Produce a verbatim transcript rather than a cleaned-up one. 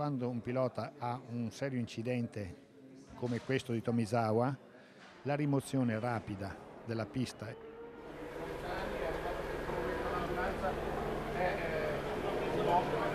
quando un pilota ha un serio incidente come questo di Tomizawa, la rimozione rapida della pista è arrivato l'ambulanza, è